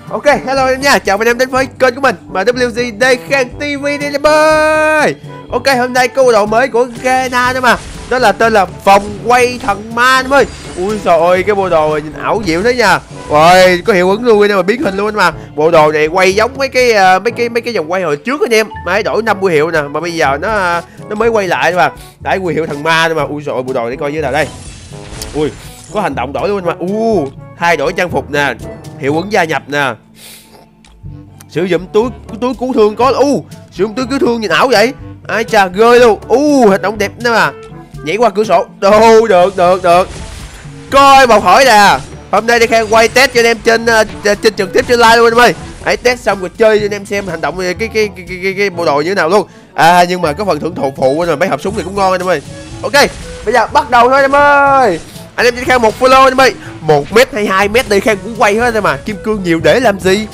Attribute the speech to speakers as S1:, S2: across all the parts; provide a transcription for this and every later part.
S1: Ok, hello anh em nha, chào anh em đến với kênh của mình MWG Đề Khang TV đi em ơi. Ok, hôm nay có bộ đồ mới của Gana đó mà. Đó là tên là Vòng Quay Thần Ma em ơi. Ui trời ơi, cái bộ đồ nhìn ảo diệu thế nha. Rồi, có hiệu ứng luôn nên mà biến hình luôn mà. Bộ đồ này quay giống mấy cái vòng quay hồi trước anh em. Mà đổi 50 hiệu nè, mà bây giờ nó mới quay lại mà. Tại huy hiệu thần ma đó mà. Ui trời ơi, bộ đồ này coi như nào đây. Ui, có hành động đổi luôn mà. Thay đổi trang phục nè, hiệu ứng gia nhập nè, sử dụng túi cứu thương có. Sử dụng túi cứu thương nhìn ảo vậy. Ai chà ghê luôn. Hoạt động đẹp nữa mà. Nhảy qua cửa sổ. Được. Coi một hỏi nè, hôm nay Đề Khang quay test cho anh em trên trực tiếp trên live luôn em ơi. Hãy test xong rồi chơi cho anh em xem hành động cái bộ đồ như thế nào luôn. Nhưng mà có phần thưởng thụ phụ rồi, mấy hộp súng thì cũng ngon anh em ơi. Ok, bây giờ bắt đầu thôi em ơi. Anh em Đề Khang một follow anh em ơi. 1m hay 2m Đề Khang cũng quay hết rồi mà. Kim cương nhiều để làm gì.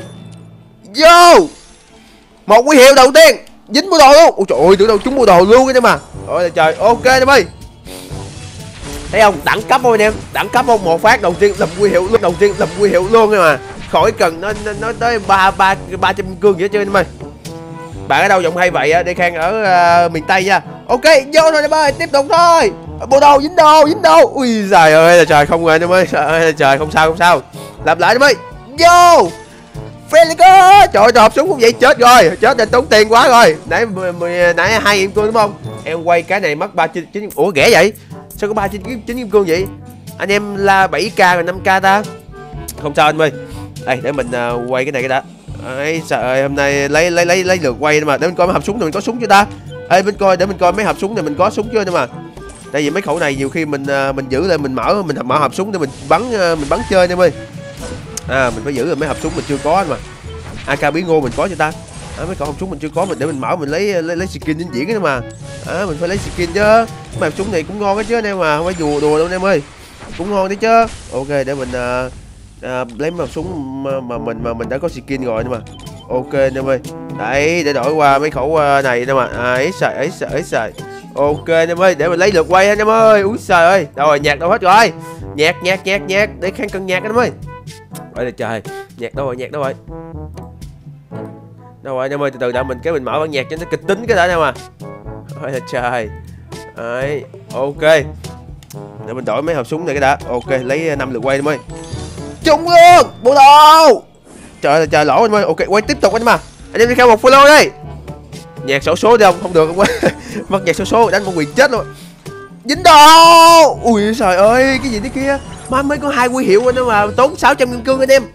S1: Vô một huy hiệu đầu tiên, dính bộ đồ luôn. Ôi trời ơi, tưởng đâu trúng bộ đồ luôn đấy mà. Ôi trời, ok em ơi. Thấy không, đẳng cấp không anh em, đẳng cấp không. Một phát đầu tiên làm huy hiệu luôn đấy mà. Khỏi cần nó tới 300 kim cương vậy chứ em ơi. Bạn ở đâu giọng hay vậy á? Đề Khang ở miền Tây nha. Ok, vô thôi em ơi, tiếp tục thôi. Bộ đồ dính đồ. Ui giời ơi là trời, không rồi em ơi. Trời, không sao. Làm lại em ơi. Vô Felico. Trời ơi, hộp súng cũng vậy, chết rồi, chết là tốn tiền quá rồi. Nãy 2 kim cương đúng không? Em quay cái này mất 39. Ủa rẻ vậy? Sao có 39 kim cương vậy? Anh em là 7k rồi 5k ta? Không sao anh ơi. Đây để mình quay cái này cái đã. Ấy trời ơi, hôm nay lấy lượt quay mà. Để mình coi mấy hộp súng này mình có súng chưa ta? Ê bên coi, để mình coi mấy hộp súng này mình có súng chưa nữa mà. Tại vì mấy khẩu này nhiều khi mình giữ lại, mình mở hộp súng để mình bắn chơi em ơi. Mình phải giữ lại mấy hộp súng mình chưa có mà. AK bí ngô mình có chưa ta? Mấy khẩu hộp súng mình chưa có, mình để mình mở mình lấy skin vĩnh viễn đó mà. Mình phải lấy skin chứ. Mấy hộp súng này cũng ngon đó chứ anh em mà, không phải đùa đâu anh em ơi. Cũng ngon đấy chứ. Ok, để mình lấy mấy hộp súng mà mình đã có skin rồi nhưng mà. Ok anh em ơi. Đấy, để đổi qua mấy khẩu này nè mà. Ấy xài. Ok anh em ơi, để mình lấy lượt quay anh em ơi. Úi trời ơi, đâu rồi, nhạc đâu hết rồi. Nhạc để Khang cần nhạc anh em ơi. Ôi là trời, nhạc đâu rồi. Đâu rồi anh em ơi, từ từ đợi mình, cái mình mở bản nhạc cho nó kịch tính cái đã nè mà. Ôi là trời. Đấy, ok. Để mình đổi mấy hộp súng này cái đã. Ok, lấy 5 lượt quay anh em ơi. Trúng luôn, bộ đồ. Trời ơi, lỗ anh em ơi. Ok, quay tiếp tục anh em à. Anh em đi theo một follow đi. Nhạc xổ số đi không được không quá. Mất nhạc xổ số đánh một quyền chết luôn. Dính đồ. Ui trời ơi, cái gì thế kia. Má mới có 2 huy hiệu anh em mà tốn 600 kim cương anh em.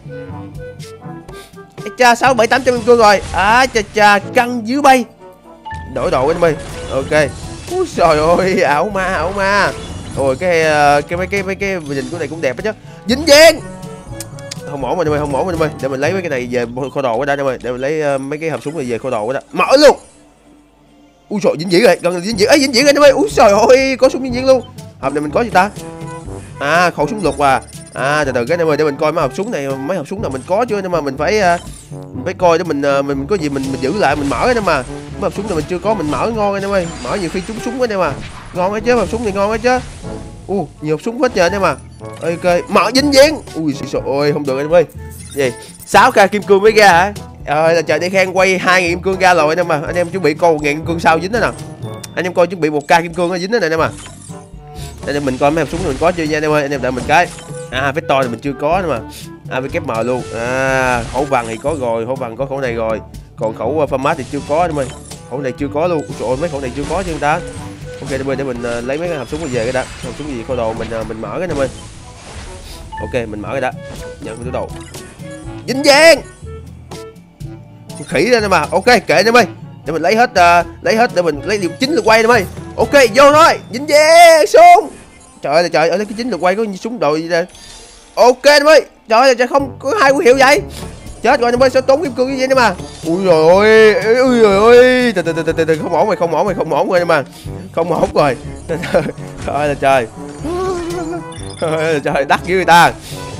S1: Cha 6 7 800 kim cương rồi. Chà căng dưới bay. Đổi độ anh em ơi. Ok. Ui trời ơi, ảo ma. Ôi mấy cái nhìn của này cũng đẹp đó chứ. Dính dang. Không ổn anh em ơi, để mình lấy mấy cái này về kho đồ quá đã anh em ơi. Để mình lấy mấy cái hộp súng này về kho đồ quá đã. Mở luôn. Ui trời, dính dĩ rồi, gần dính dĩ. Dính dĩ anh em ơi. Ui trời ơi, có súng dính dĩ luôn. Hộp này mình có gì ta? Khẩu súng lục từ từ cái anh em ơi, để mình coi mấy hộp súng này, mấy hộp súng nào mình có chưa, nhưng mà mình phải coi để mình có gì mình giữ lại mình mở đó mà. Mấy hộp súng này mình chưa có, mình mở ngon anh em ơi. Mở nhiều khi trúng súng anh em à. Ngon ấy chứ, hộp súng này ngon ấy chứ. Nhiều hộp súng hết trời anh em à. Ok, mở dính dáng. Ui trời ơi, không được anh em ơi. Gì? 6k kim cương mới ra hả? Là trời, Đề Khang quay 2.000 kim cương ra rồi anh em à. Anh em chuẩn bị coi 1.000 kim cương sau dính đó nè. Anh em coi chuẩn bị 1k kim cương nó dính đó nè anh em à. Anh em mình coi mấy hộp súng mình có chưa nha anh em ơi. Anh em đợi mình cái. Vector thì mình chưa có nữa mà. VKM luôn. Khẩu vàng thì có rồi, khẩu vàng có khẩu này rồi. Còn khẩu format thì chưa có anh em ơi. Khẩu này chưa có luôn. Trời ơi, mấy khẩu này chưa có chứ người ta. Ok anh em ơi, để mình lấy mấy cái hộp súng về cái đã. Hộp súng gì kho đồ mình mở cái anh em ơi. Ok, mình mở cái đã. Nhận cái túi đồ. Dính dang. Khỉ lên mà. Ok, kệ anh em ơi. Để mình lấy hết để mình lấy điều 9 lượt quay anh em ơi. Ok, vô thôi. Dính dang xuống. Trời ơi, ở cái 9 lượt quay có súng đồ gì đây. Ok anh em ơi. Trời ơi, không có 2 huy hiệu vậy. Chết rồi anh em ơi, sao tốn kim cương như vậy nữa mà. Ui rồi ơi. Từ không ổn rồi anh em à. Không ổn rồi. Trời ơi là trời. Trời, đắt dữ người ta.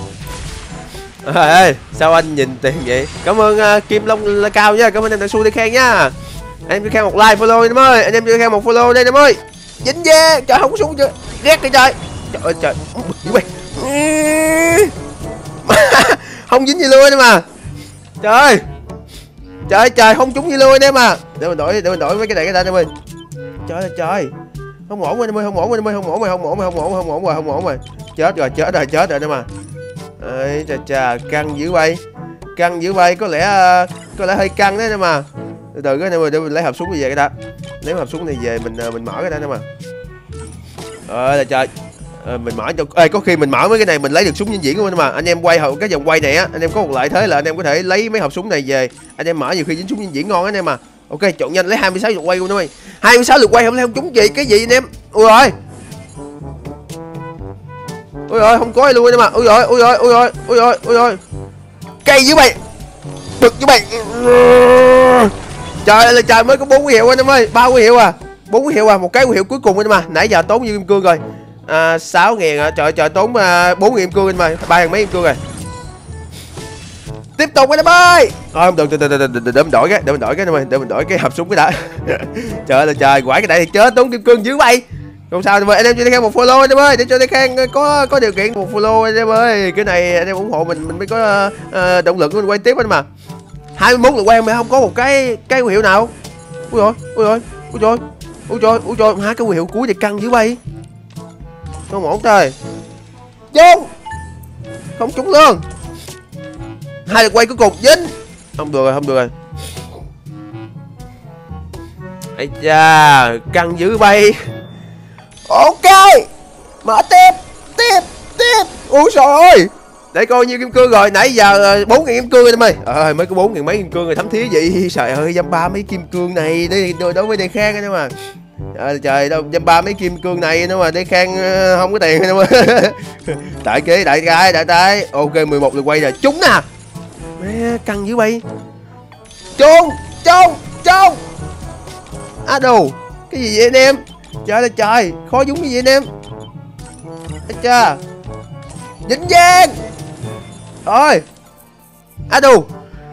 S1: Ê, sao anh nhìn tiền vậy? Cảm ơn Kim Long Cao nha, cảm ơn em đã xu Đề Khang nha. Anh em cho Khang một like follow anh em ơi, anh em cho Khang một follow đây anh em ơi. Dính dê, trời không có xuống chưa? Ghét cái trời. Trời ơi trời. Không dính gì luôn anh em à. Trời. Trời trời, không trúng gì luôn anh em à. Để mình đổi mấy cái này cái anh em ơi. Trời ơi trời. Không ổn rồi anh em ơi, không ổn rồi anh em ơi, không ổn rồi, không ổn rồi. Chết rồi anh em à. Ê chà, căng dữ bay, có lẽ hơi căng đấy anh em à. Từ từ cái anh em ơi, để mình lấy hộp súng này về cái đã. Lấy hộp súng này về mình mở cái đã anh em à. Là trời. Mình mở cho có khi mình mở mấy cái này mình lấy được súng vĩnh viễn luôn mà. Anh em quay cái vòng quay này á, anh em có một lợi thế là anh em có thể lấy mấy hộp súng này về, anh em mở nhiều khi dính súng vĩnh viễn ngon anh em à. Ok, chọn nhanh lấy 26 lượt quay luôn thôi. 26 lượt quay không trúng gì cái gì anh em. Ui rồi, không có ai luôn anh em à. Ui cây dữ mày, bực dữ mày. Trời ơi trời, mới có 4 huy hiệu anh em ơi, 3 huy hiệu à, 4 huy hiệu à, một cái huy hiệu cuối cùng anh em à. Nãy giờ tốn nhiêu kim cương rồi? 6.000 à, trời tốn 4.000 kim cương anh em ơi, 3 mấy kim cương rồi. Tiếp tục anh em ơi. Không được, để mình đổi cái, để mình đổi cái hộp súng cái đã. Trời ơi trời, quải cái này thì chết, tốn kim cương dữ vậy. Không sao anh em cho Đê Khang một follow anh em ơi, để cho Đê Khang có điều kiện một follow anh em ơi. Cái này anh em ủng hộ mình mới có động lực mình quay tiếp anh mà. 21 lượt quay mà không có một cái huy hiệu nào. Ui trời, hai cái huy hiệu cuối thì căng dữ bay. Không ổn trời. Trúng. Không trúng luôn. 2 lượt quay cuối cùng dính. Không được rồi. Ây da, căng dữ bay. Ok. Mở tiếp. Ui trời ơi. Để coi nhiêu kim cương rồi, nãy giờ 4.000 kim cương em ơi. Mới có 4.000 mấy kim cương rồi, thấm thía vậy. Trời ơi, dăm ba mấy kim cương này đối với Đê Khang anh em à. Trời đâu, dăm ba mấy kim cương này nữa mà Đê Khang không có tiền anh em ơi. Đại cái. Ok, 11 lượt quay rồi, trúng nè. Mẹ căng dữ bay. Trúng. Đồ. Cái gì vậy anh em? Trời ơi trời, khó dúng gì vậy anh em? Chà. Dính giang. Rồi. Đồ.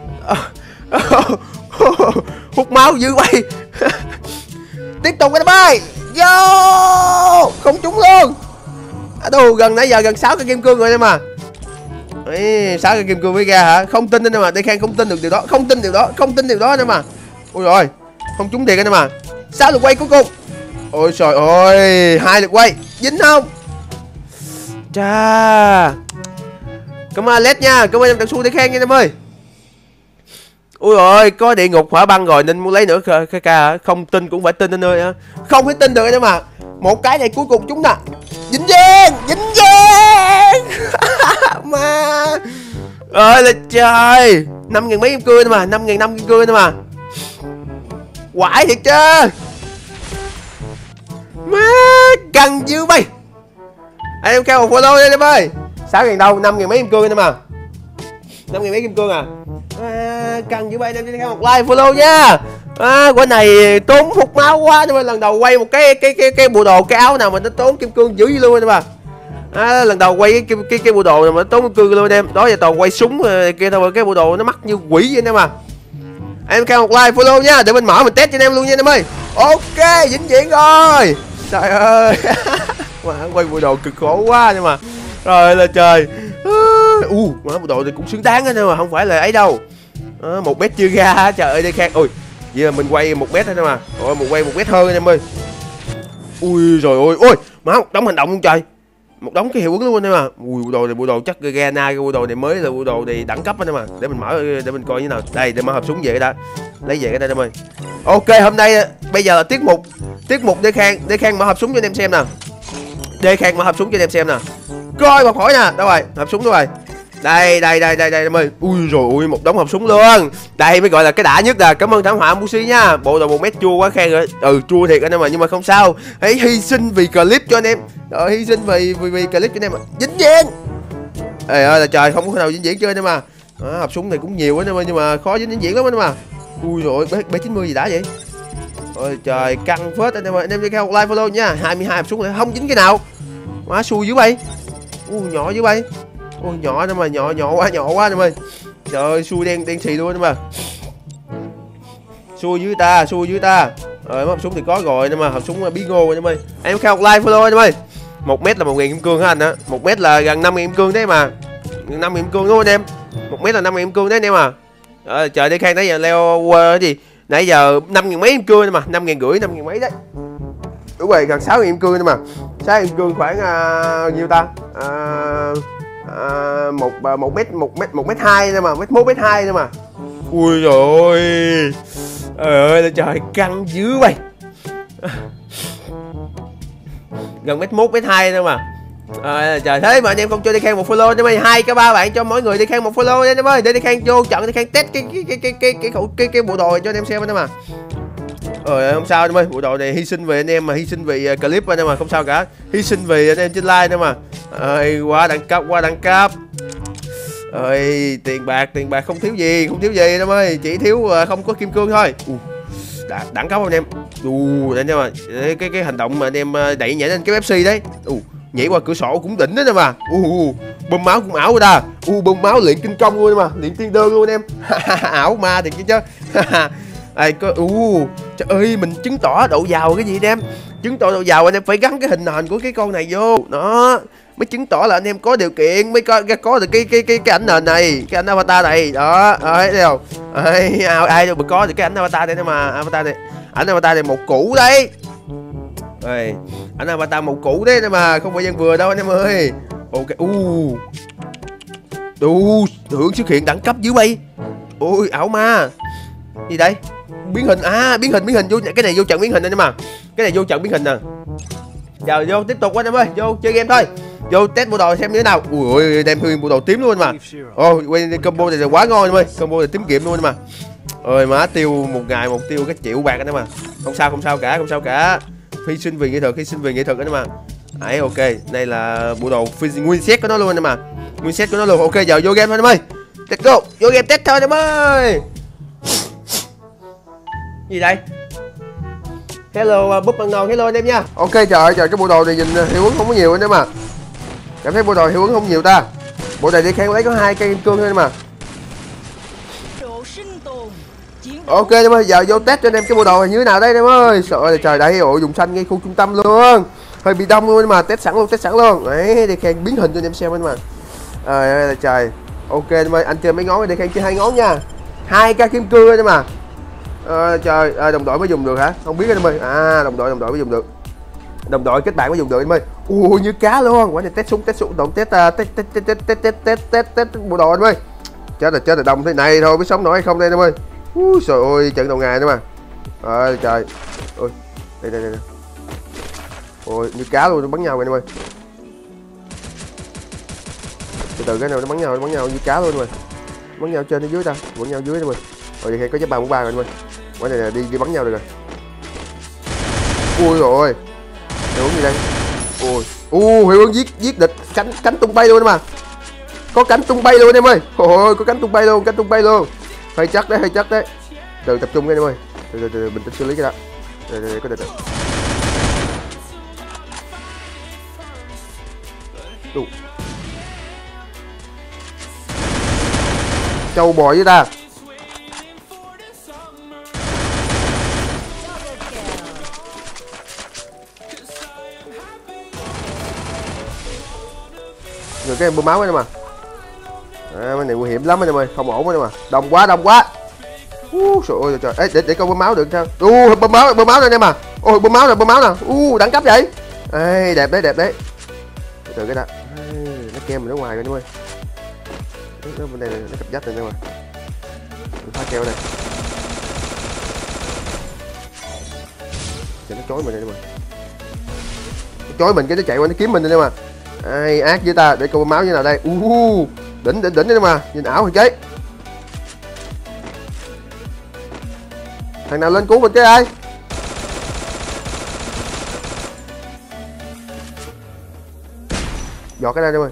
S1: Hút máu dữ bay. Tiếp tục cái bay. Vô. Không trúng luôn. Đồ, nãy giờ gần 6 cái kim cương rồi em à. 6 cái kim cương mới ra hả? Không tin anh em à, Đê Khang không tin được điều đó, không tin điều đó anh em à. Ôi rồi, không trúng tiền anh em à. 6 lượt quay cuối cùng. Ôi trời ơi, 2 lượt quay, dính không? Chà. Cảm ơn Alex nha, cảm ơn em tặng xu Đê Khang nha em ơi. Ui rồi, có địa ngục hỏa băng rồi nên muốn lấy nữa ca. Không tin cũng phải tin anh ơi. Không thể tin được anh em à. Một cái này cuối cùng chúng nè. Dính giang. Mà ơi là trời, 5.000 mấy kim cương mà, 5.500 kim cương mà. Quải thiệt chứ. Má căng dữ bay. Anh em cao một follow đi em ơi. 6.000 đâu, 5.000 mấy kim cương anh em à. 5.000 mấy kim cương à. Căng dữ bay, em cho một like follow nha. Quả này tốn hút máu quá nhưng mà lần đầu quay một cái bộ đồ, cái áo nào mà nó tốn kim cương dữ vậy luôn anh em à. Lần đầu quay cái bộ đồ mà tốn kim cương luôn em. Đó giờ toàn quay súng kia thôi, cái bộ đồ nó mắc như quỷ vậy em à. Em cao một like follow nha, để mình mở mình test cho anh em luôn nha em ơi. Ok, vĩnh viễn rồi. Trời ơi. Quay bộ đồ cực khổ quá nhưng mà. Rồi là trời. Mà bộ đồ thì cũng xứng đáng đó mà không phải là ấy đâu. 1 mét chưa ra. Trời ơi Đê Khang. Ui, vậy là mình quay 1 mét thôi mà. Ôi, mình quay 1 mét hơn anh em ơi. Ui rồi ôi, má một đống hành động luôn trời. Một đống cái hiệu ứng luôn em à. Ui, bộ đồ chắc Gana, cái bộ đồ này mới là bộ đồ này đẳng cấp anh em à. Để mình mở để mình coi như nào. Đây, để mở hộp súng về cái đã. Lấy về cái đây em ơi. Ok, hôm nay bây giờ là tiết mục Đê Khang mở hộp súng cho anh em xem nè. Đê Khang mở hộp súng cho anh em xem nè. Coi bọc hỏi nè, đâu rồi? Hộp súng đâu rồi? Đây em ơi. Ui rồi ui, một đống hộp súng luôn. Đây mới gọi là cái đã nhất là cảm ơn thảm họa Musi nha. Bộ đồ 1 mét chua quá Khang rồi. Chua thiệt anh em mà, nhưng mà không sao. Hãy hy sinh vì clip cho anh em. Hy sinh vì clip cho anh em. Dính viễn. Ê ơi là trời, không có nào dính viễn chơi anh em mà. Hộp súng này cũng nhiều anh em ơi, nhưng mà khó dính viễn lắm anh em mà. Ui rồi B90 gì đã vậy? Ôi trời, căng phết anh em ơi. Anh em đi theo một like follow nha. 22 hộp súng này không dính cái nào. Quá xui dữ bay. Nhỏ dữ bay. Ôi nhỏ nữa mà, nhỏ quá anh em ơi. Trời ơi, xui đen xì luôn anh em à. Xui dưới ta. Rồi hộp súng thì có rồi nhưng mà hộp súng bí ngô anh em ơi. Em khao một like follow anh em ơi. 1 mét là 1.000 kim cương hả anh á? 1 mét là gần 5.000 kim cương đấy mà. 5.000 kim cương đúng không anh em? 1 mét là 5.000 kim cương đấy anh em à. Trời đi Khang nãy giờ leo cái gì? Nãy giờ 5.000 mấy em cưa nữa mà, 5.500, 5.000 mấy đấy. Đúng rồi, gần 6.000 em cưa nữa mà. 6.000 em cưa khoảng nhiêu ta? một mét hai nữa mà, mét 2 nữa mà. Ui rồi. Trời căng dữ vậy. Gần mét 2 nữa mà. Trời thế mà anh em không cho đi Khang một follow cho mấy 2 cái 3 bạn cho mỗi người đi Khang một follow nha em ơi, để đi Khang vô trận đi Khang test cái bộ đồ này cho anh em xem nữa mà. Không sao anh ơi, bộ đồ này hy sinh vì anh em mà, hy sinh vì clip anh em mà, không sao cả, hy sinh vì anh em trên like nữa mà. Qua đẳng cấp. Tiền bạc không thiếu gì anh em ơi, chỉ thiếu không có kim cương thôi. Đẳng cấp anh em. Anh em mà cái hành động mà anh em đẩy nhảy lên cái FC đấy. Nhảy qua cửa sổ cũng đỉnh đó nè mà. Bơm máu cũng ảo rồi ta. Bơm máu luyện kinh công luôn mà, luyện tiên đơn luôn anh em. Ảo ma thiệt chứ. Trời ơi, mình chứng tỏ độ giàu cái gì anh em. Chứng tỏ độ giàu anh em phải gắn cái hình nền của cái con này vô. Đó, mới chứng tỏ là anh em có điều kiện, mới có được cái ảnh nền này, cái ảnh avatar này. Đó, thấy không? Ai đâu mà có được cái ảnh avatar này mà, avatar này. Ảnh avatar này một cũ đấy. Ảnh avatar một cũ đấy mà, không phải dân vừa đâu anh em ơi. Ok. Hưởng xuất hiện đẳng cấp dữ vậy. Ôi ảo ma. Gì đây? Biến hình. Biến hình vô, cái này vô trận biến hình anh em mà. Cái này vô trận biến hình nè. Giờ vô tiếp tục anh em ơi, vô chơi game thôi. Vô test bộ đồ xem như thế nào. Ui đem nguyên bộ đồ tím luôn mà. Quên combo này là quá ngon anh em ơi. Combo này tím kiệm luôn mà. Má tiêu một ngày một tiêu cái triệu bạc anh em mà. Không sao cả. Hy sinh vì nghệ thuật anh em mà. Ok, đây là bộ đồ nguyên set của nó luôn anh em mà. Nguyên set của nó luôn. Ok, giờ vô game thôi anh em ơi. Let's go, vô game test thôi anh em ơi. Gì đây? Hello búp bằng hello anh em nha. Ok trời cái bộ đồ này nhìn hiệu ứng không có nhiều anh em mà. Cảm thấy bộ đồ hiệu ứng không nhiều ta. Bộ này đi Khang lấy có 2 cây kim cương thôi mà. Ok em ơi, giờ vô test cho anh em cái bộ đồ này như thế nào đây em ơi. Sợ trời đây, dùng xanh ngay khu trung tâm luôn. Hơi bị đông luôn mà, test sẵn luôn. Đấy, đi Khang biến hình cho anh em xem anh mà. Trời. Ok em ơi, anh chơi mấy ngón đi Khang chơi 2 ngón nha. 2 cây kim cương anh em mà. Trời, đồng đội mới dùng được hả? Không biết anh ơi. Đồng đội mới dùng được. Đồng đội kết bạn mới dùng được anh ơi. Như cá luôn. Quả này test súng động test bộ đồ anh ơi. Chết rồi đông thế này thôi biết sống nổi hay không đây anh ơi. Trời ơi, trận đầu ngày nữa mà. Trời. Ôi, đây. Ôi, như cá luôn, nó bắn nhau rồi anh ơi. Từ cái nào nó bắn nhau như cá luôn rồi. Bắn nhau trên hay dưới ta? Bắn nhau dưới thôi. Rồi thì có giáp 343 rồi anh ơi. Quả này là đi bắn nhau được rồi. Ui rồi. Hiệu ứng gì đây? Hiệu ứng giết địch, cánh tung bay luôn mà. Có cánh tung bay luôn em ơi. Ôi, có cánh tung bay luôn. Hơi chắc đấy. Từ tập trung em ơi. Từ bình tĩnh xử lý cái đó. Đây có được. Châu bò với ta. Rồi cái em bơm máu ấy mà. Cái này nguy hiểm lắm anh em ơi, không ổn anh em mà. Đông quá. Trời ơi, để coi bơm máu được sao? Bơm máu này em mà. Bơm máu nè. Đẳng cấp vậy. Đẹp đấy. Từ cái đó. Nó kem mình ở ngoài rồi anh ơi. Nó bên đây nó cặp dách này nè mà. Phá keo này. Nó chói mình đây mà. Nó chói mình cái nó chạy qua nó kiếm mình đây mà. Ác với ta, để coi máu như nào đây. Đỉnh đây mà, nhìn ảo thì chế. Thằng nào lên cứu mình cái ai? Giọt cái đây em ơi.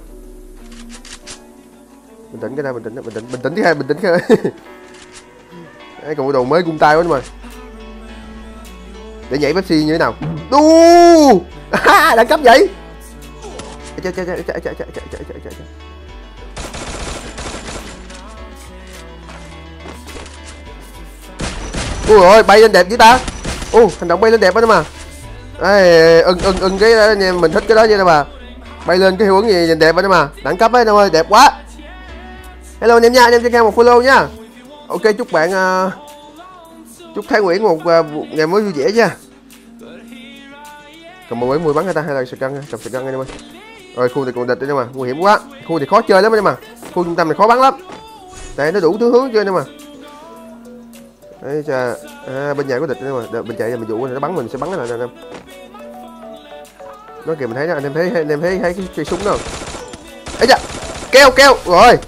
S1: Bình tĩnh cái đây, bình tĩnh cái. Cái còn đồ mới cung tay quá mà. Để nhảy Pepsi như thế nào? Đẳng cấp vậy. Chạy. Ôi bay lên đẹp với ta. Hành động bay lên đẹp đó mà. Ưng cái anh em mình thích cái đó vậy nè mà. Bay lên cái hiệu ứng gì nhìn đẹp đó mà. Đẳng cấp ấy anh ơi, đẹp quá. Hello anh em nha, anh em cho Khang một follow nha. Ok, chúc bạn chúc Thái Nguyễn một ngày mới vui vẻ nha. Cầm 10 bắn hay ta, hay là sờ căng, cầm sờ căng anh em ơi. Rồi khu này còn địch nữa mà, nguy hiểm quá. Khu này khó chơi lắm anh em à. Khu trung tâm này khó bắn lắm. Tại nó đủ thứ hướng chơi nữa mà. Đấy cha, bên nhà có địch nữa mà, mình chạy mình dụ nó bắn mình sẽ bắn nó lại nè anh em. Nó kìa mình thấy đó, anh em thấy cái cây súng đó. Ấy da, keo rồi.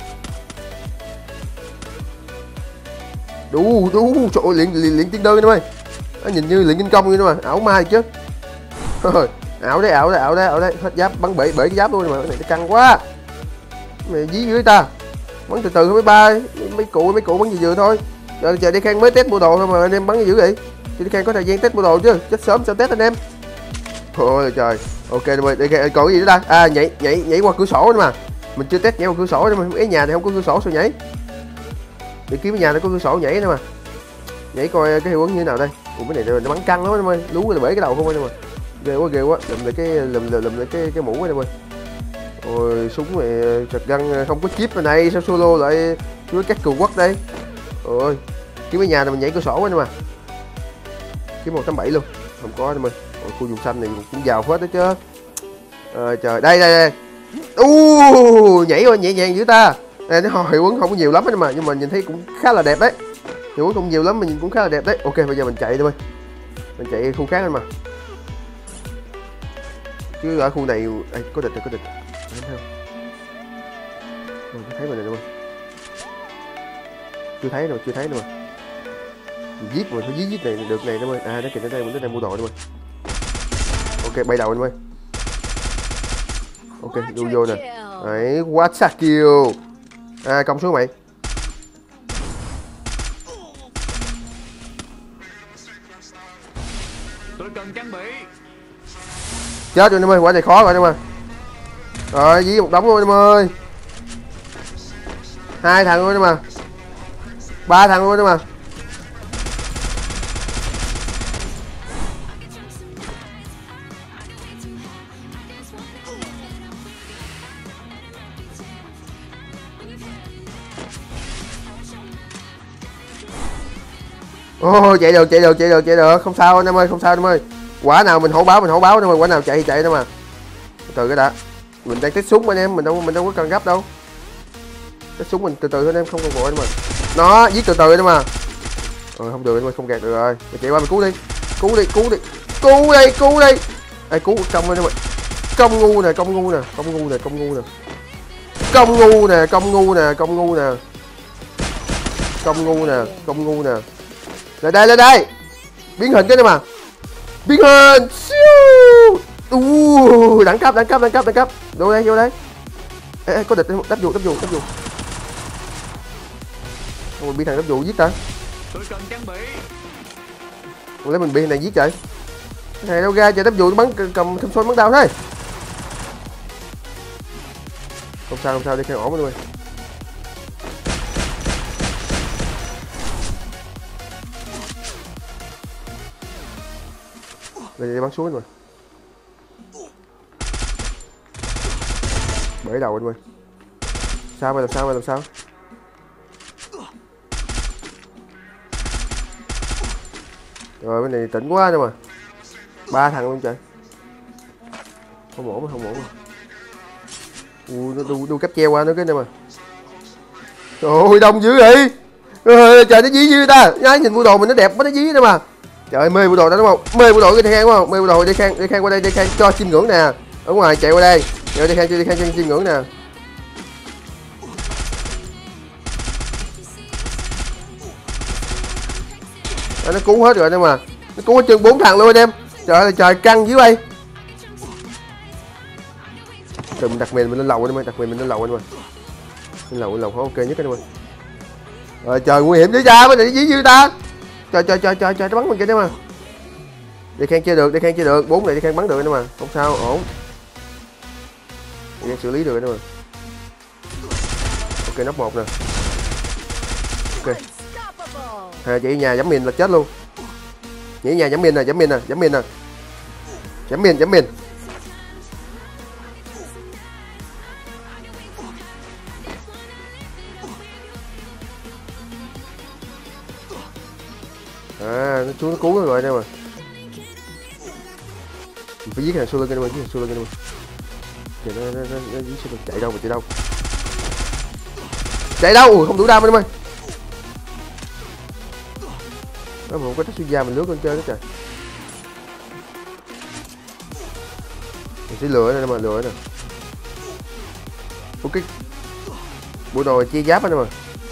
S1: Đủ trời ơi, luyện tiên đơn anh em ơi. Nó nhìn như luyện kinh công vậy mà, ảo ma chứ. Rồi, ảo đấy, hết giáp bắn bể cái giáp luôn mà, cái này nó căng quá. Mày dí dưới ta. Bắn từ thôi mấy cụ bắn vừa thôi. Giờ chờ đi Khang mới test mua đồ thôi mà anh em bắn gì dữ vậy? Thì đi Khang có thời gian test mua đồ chứ, chết sớm sao test anh em. Thôi trời. Ok rồi, đi còn cái gì nữa ta? Nhảy qua cửa sổ nữa mà. Mình chưa test nhảy qua cửa sổ nữa mà, cái nhà này không có cửa sổ sao nhảy? Để kiếm cái nhà này có cửa sổ nhảy nữa mà. Nhảy coi cái hiệu ứng như thế nào đây. Cái này nó bắn căng lắm anh ơi, lú là bể cái đầu không anh em ơi. Ghê quá, lùm lại cái mũ anh em ơi. Ôi súng này chật găng không có chip này, sao solo lại với các cường quốc đây. Ôi kiếm cái nhà này mình nhảy cửa sổ anh em à. Kiếm 187 luôn, không có anh em ơi. Khu vùng xanh này cũng giàu hết đó chứ. Trời, đây. Nhảy qua nhẹ nhàng dữ ta. Đây nó hiệu ứng không có nhiều lắm anh mà, nhưng mà nhìn thấy cũng khá là đẹp đấy. Hiệu ứng không nhiều lắm mà nhìn cũng khá là đẹp đấy. Ok, bây giờ mình chạy thôi. Mình chạy khu khác anh mà. Chứ ở khu này có địch. Thấy không? Thấy mình này đúng không? Chưa thấy nữa mà. Mình giết mà, phải giết này được này đúng không? Nó kìa, nó đang mua đồ đúng không? Ok, bay đầu anh ơi. Ok, đu vô nè. Đấy, what's kill. Công xuống mày.
S2: Tôi cần trang bị.
S1: Chết rồi em ơi, quả này khó rồi em ơi. Rồi, dí một đống luôn em ơi. 2 thằng luôn em mà. 3 thằng luôn em mà. Chạy được, không sao anh em ơi, quả nào mình hổ báo em ơi, quả nào chạy đâu mà. Từ cái đã, mình đang test súng anh em, mình đâu có cần gấp đâu. Test súng mình từ anh em, không cần vội anh mà. Nó giết từ anh em mà. Không được anh ơi, không gạt được rồi, mình chạy qua mình cứu đi. Ai cứu công anh em ơi. Công ngu nè. Lên đây. Biến hình cái này mà. Biến hình. Đẳng cấp. Vô đây. Ê, có địch đắp dù. Mình bị thằng đắp dù giết ta.
S2: Tôi cần trang bị.
S1: Lấy mình bị thằng này giết trời. Cái này đâu ra trời, đắp dù bắn cầm thêm xôi bắn đau thế. Không sao đi khai ổn rồi. Đây bắn xuống rồi. Bể đầu anh ơi. Làm sao? Rồi bên này tỉnh quá đâu mà. 3 thằng luôn trời. Không ổn mà. Nó đu cáp treo qua nữa cái này mà. Trời ơi đông dữ vậy. Trời nó dí dữ ta. Nhái nhìn bộ đồ mình nó đẹp quá, nó dí nữa mà. Trời ơi, mê bộ đồ đó đúng không? Mê bộ đồ cái Khang đúng không? Mê bộ đồ đi Khang qua đây, đi Khang cho chim ngưỡng nè. Ở ngoài chạy qua đây. Rồi đi Khang cho chim ngưỡng nè. Nó cứu hết rồi anh em mà. Nó cứu hết chừng 4 thằng luôn anh em. Trời ơi trời căng dưới bay. Rồi mình đặt mình lên lầu anh em ơi, lên lầu không ok nhất anh em ơi. Rồi trời nguy hiểm dữ cha, mới định dí dư ta. Trời nó bắn mình kìa mà. Đi Khang chơi được, 4 này đi Khang bắn được nữa mà, không sao, ổn. Đi Khang xử lý được nữa mà. Ok, nóc 1 nè. Ok. Chị nhà giảm mìn là chết luôn. Nhảy nhà giảm mìn nè. Giảm mìn. À nó xuống nó cứu nó rồi nè mà. Mình phải giết thằng Solo kia nè, giết thằng Solo kia nè. Kìa nó giết Solo, chạy đâu mà chạy đâu? Chạy đâu? Ui không đủ đam anh em ơi. Đó mà không có Tatsuya mình lướt con chơi đó trời. Mình sẽ lựa nè mà lựa nè. Ok. Bộ đồ chia giáp anh em ơi.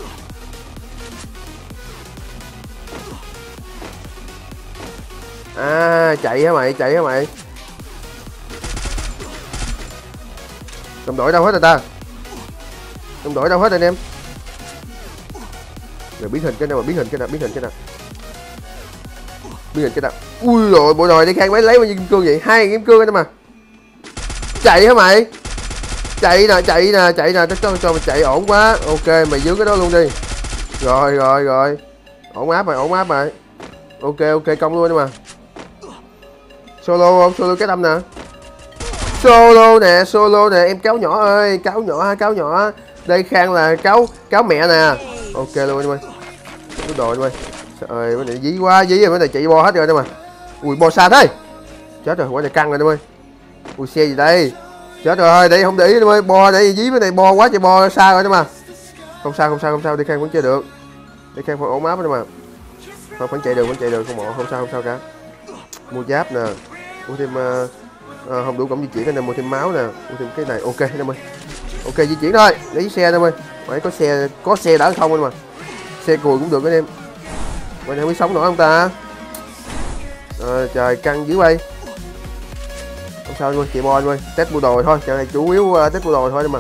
S1: À chạy hả mày, chạy hả mày? Đồng đội đâu hết rồi ta? Đồng đội đâu hết anh em? Rồi biến hình cái nào mà biến hình cái nào, biến hình cái nào? Biến hình cái nào? Ui rồi bộ đội đi khang mấy lấy bao nhiêu kim cương vậy? 2.000 kim cương anh em mà. Chạy hả mày? Chạy nè, chạy nè, chạy nè, cho mày chạy ổn quá. Ok, mày giữ cái đó luôn đi. Rồi. Ổn áp mày, ổn áp mày. Ok, công luôn mà. Solo không? Solo cái đâm nè. Solo nè, em cáo nhỏ ơi, cáo nhỏ. Đây Khang là cáo mẹ nè. Ok luôn anh ơi. Cái đồ anh ơi. Trời ơi, cái này dí quá, dí rồi, cái này chạy bo hết rồi anh em à. Ui bo xa thế. Chết rồi, quả này căng rồi anh em ơi. Ui xe gì đây? Chết rồi, đây không để ý anh em ơi, bo để dí cái này bo quá trời bo xa rồi anh em à. Không sao, đi Khang vẫn chơi được. Đi Khang phải ổn áp anh em à. Vẫn chạy được, không sao cả. Mua giáp nè. Mua thêm không đủ cổng di chuyển anh em, mua thêm máu nè, mua thêm cái này. Ok anh em ơi. Ok di chuyển thôi, lấy xe anh em ơi. Phải có xe đỡ không anh mà. Xe cùi cũng được anh em. Vậy này không biết sống nổi không ta? Trời căng dữ bay. Không sao anh ơi, chị bo anh ơi, test mua đồ thôi, trận này chủ yếu test mua đồ thôi anh mà.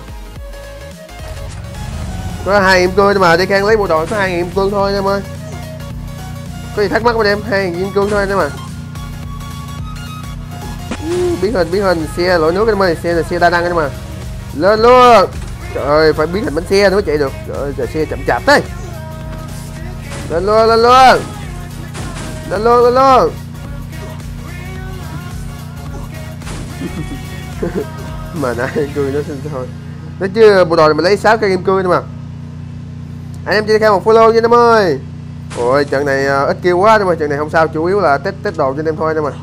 S1: Có 2 kim cương mà, đi Khang lấy bộ đồ có 2.000 kim cương thôi anh em ơi. Có gì thắc mắc anh em, 2.000 kim cương thôi anh em à. Biến hình xe lội nước anh em ơi, xe là xe đa năng anh em à. Lên luôn. Trời ơi, phải biến hình bánh xe mới chạy được. Trời ơi, xe chậm chạp thế. Lên luôn. Mà nãy kim cương nó xin thôi. Nói chứ bộ đồ này mình lấy 6 cây kim cương thôi mà. Anh em chơi theo một follow nha anh em ơi. Ôi trận này ít kêu quá nhưng mà trận này không sao, chủ yếu là test đồ cho anh em thôi anh em à.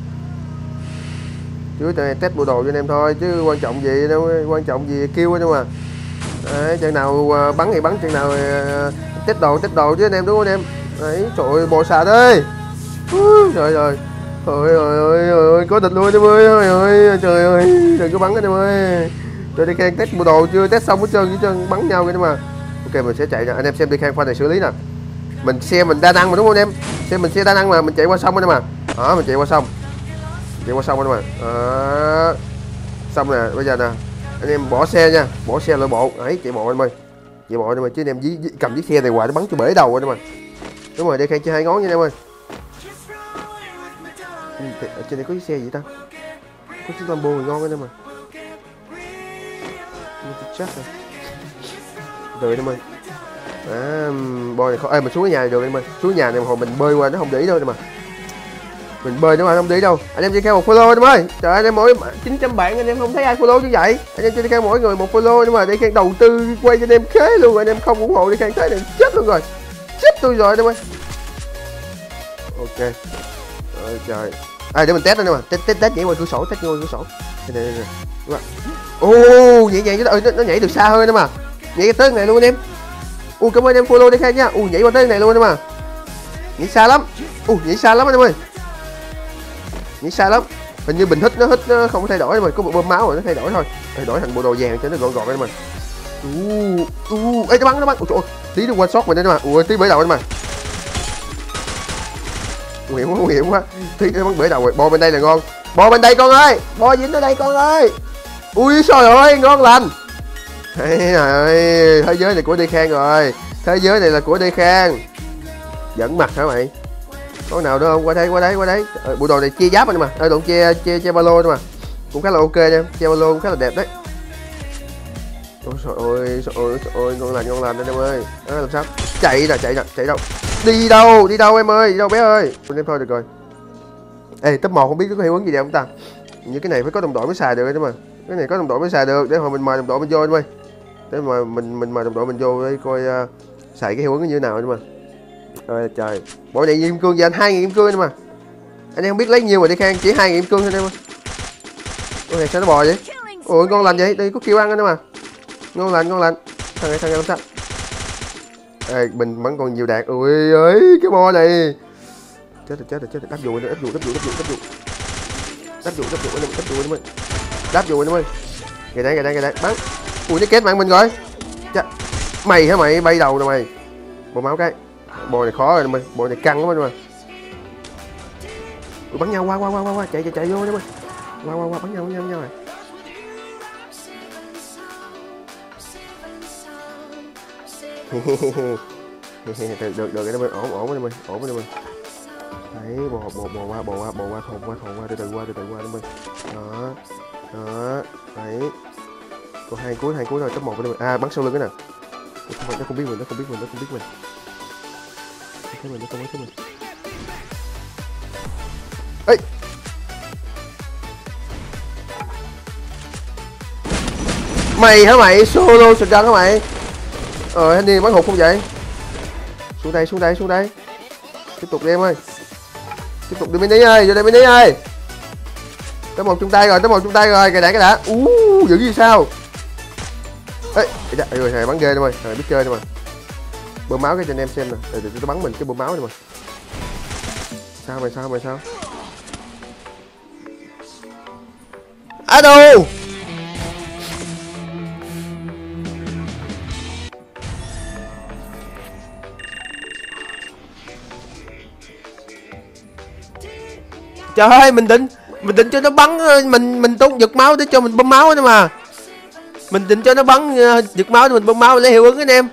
S1: Chủ yếu trận này test bộ đồ cho anh em thôi chứ quan trọng gì đâu, quan trọng gì kêu anh em à. Đấy, trận nào bắn thì bắn, trận nào test đồ chứ anh em đúng không anh em. Đấy, trời ơi bộ xà thế. Trời ơi. Ôi có địch luôn anh em ơi. Trời ơi, đừng có bắn anh em ơi. Tôi đi Khang test bộ đồ chưa test xong hết trơn bắn nhau vậy mà. Ok mình sẽ chạy nè, anh em xem đi Khang pha này xử lý nè. Xe mình đa năng mà đúng không anh em? Xe đa năng mà mình chạy qua sông anh em à. Đó mình chạy qua sông anh em à. Xong nè, bây giờ nè anh em bỏ xe nha, bỏ xe lội bộ. Ấy chạy bộ anh ơi. Chạy bộ anh em ơi, chứ anh em cầm chiếc xe này hoài nó bắn cho bể đầu anh em à. Đúng rồi, đây Khang chơi 2 ngón nha anh em ơi. Ở trên đây có chiếc xe gì ta? Có chiếc Lambo ngon anh em à. Chắc rồi. Rồi anh em ơi. Boy này không. Ê mình xuống cái nhà này được anh em ơi. Xuống nhà này hồi mình bơi qua nó không để ý đâu anh em à. Mình bơi nó mà không để ý đâu. Anh em chơi theo một follow anh em ơi. Trời ơi anh em mỗi 900 bạn anh em không thấy ai follow như vậy. Anh em chơi theo mỗi người một follow nhưng mà để Khang đầu tư quay cho anh em khế luôn rồi. Anh em không ủng hộ đi Khang thế này chết luôn rồi. Chết tôi rồi anh em ơi. Ok. Ôi trời. Để mình test anh em à. Test nhảy qua cửa sổ, Đây. Đúng rồi. Ô nhẹ nhàng chứ nó nhảy được xa hơn anh em à. Nhảy tới này luôn anh em. Cảm ơn em follow đi Khang nha. Nhảy qua tới này luôn anh em à. Nhảy xa lắm. Nhảy xa lắm anh em ơi. Nhảy xa lắm. Hình như bình hít nó không có thay đổi mà có một bơm máu rồi nó thay đổi thôi. Đổi thành bộ đồ vàng cho nó gọn anh em ơi. Ê nó bắn. Ôi trời ơi, tí nó quên sót mình anh em à. Tí bể đầu anh em à. Nguy hiểm quá. Tí nó bắn bể đầu rồi. Bo bên đây là ngon. Bo bên đây con ơi. Bo dính tới đây con ơi. Ui trời ơi, ngon lành. Trời ơi, thế giới này của Đi Khang rồi. Thế giới này là của Đi Khang. Dẫn mặt hả mày? Có nào nữa không? Qua đây. Bộ đồ này chia giáp anh mà. Đoạn chia ba lô mà. Cũng khá là ok nha. Chia ba lô cũng khá là đẹp đấy. Ôi trời ơi, ngon lành anh em ơi. Làm sao? Chạy đâu? Đi đâu em ơi? Đi đâu bé ơi? Em thôi được rồi. Ê, top 1 không biết có hiệu ứng gì đẹp không ta? Như cái này phải có đồng đội mới xài được đấy mà. Cái này có đồng đội mới xài được, để hồi mình mời đồng đội mình vô anh ơi. Để mà mình mời đồng đội mình vô để coi xài cái hiệu ứng như thế nào anh mà. Trời trời, bộ này kim cương dành 2.000 kim cương nữa mà. Anh em không biết lấy nhiều mà đi Khang, chỉ 2.000 kim cương thôi em ơi. Ôi sao nó bò vậy? Ôi ngon lành vậy, đây có kêu ăn nữa mà. Ngon lành, ngon lành. Thằng này làm sao? Ê, mình vẫn còn nhiều đạn. Ui ơi, cái bo này. Chết rồi, đáp dụ anh ơi. Đáp dụ anh ơi. Kìa đây, bắn. Ui nó kết mạng mình rồi. Chà. Mày hả mày, bay đầu nè mày. Bộ máu cái. Bộ này khó rồi em ơi, bộ này căng lắm anh ơi. Ui, bắn nhau qua, chạy vô em ơi. Qua bắn nhau rồi. Được cái đó ơi, ổn em ơi. Đấy, bò qua, thồn qua, từ từ qua em ơi. Đó, đấy. Còn hai cuối thôi, top 1 em ơi. À, bắn sau lưng cái nào. Nó không biết mình. Nó không bắn mình. Ê. Mày hả mày, solo shotgun hả mày? Anh đi bắn hụt không vậy? Xuống đây. Tiếp tục đi em ơi. Tiếp tục đi mini ơi, vô đây mini ơi. Tới một chung tay rồi, cái đã. Dữ gì sao? Ê, rồi bắn ghê em ơi, biết chơi em ơi. Bơm máu cái cho anh em xem nè, để nó bắn mình cái bơm máu này mà. Sao mày? Đâu? Trời ơi, mình định cho nó bắn, mình tốn giật máu để cho mình bơm máu nữa mà. Mình định cho nó bắn giật máu để mình bơm máu lấy hiệu ứng anh em.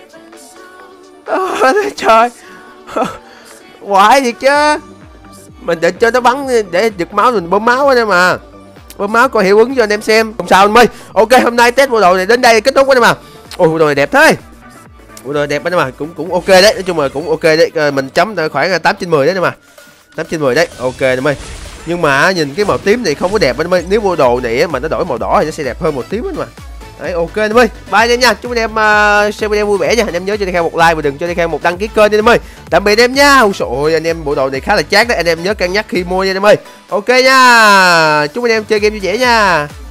S1: Trời. Quái thiệt chứ. Mình định cho nó bắn để giật máu mình bơm máu anh em mà. Bơm máu có hiệu ứng cho anh em xem. Không sao anh ơi. Ok, hôm nay test bộ đồ này đến đây kết thúc anh em à. Ôi bộ đồ này đẹp thế. Bộ đồ đẹp anh em à, cũng ok đấy, nói chung là cũng ok đấy. Mình chấm khoảng 8/10 đấy anh em à. 8/10 đấy, ok em ơi. Nhưng mà nhìn cái màu tím này không có đẹp anh em ơi. Nếu bộ đồ này mà nó đổi màu đỏ thì nó sẽ đẹp hơn màu tím anh mà. Đấy, ok anh em ơi. Bye anh em nha. Chúc anh em xem video vui vẻ nha. Anh em nhớ cho đi Khang một like và đừng cho đi Khang một đăng ký kênh anh em ơi. Tạm biệt anh em nha. Ôi trời ơi, anh em bộ đồ này khá là chát đấy. Anh em nhớ cân nhắc khi mua nha anh em ơi. Ok nha. Chúc anh em chơi game vui vẻ nha.